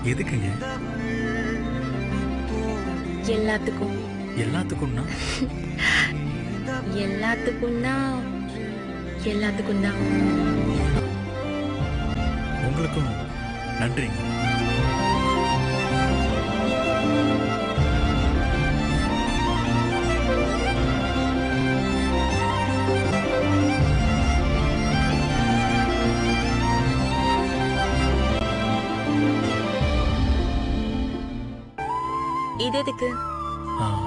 எதுக்குங்க? எல்லாத்துக்கும். எல்லாத்துக்கும்னா? எல்லாத்துக்கும்னா எல்லாத்துக்கும் தான். உங்களுக்கும் நன்றிங்க. இது எதுக்கு?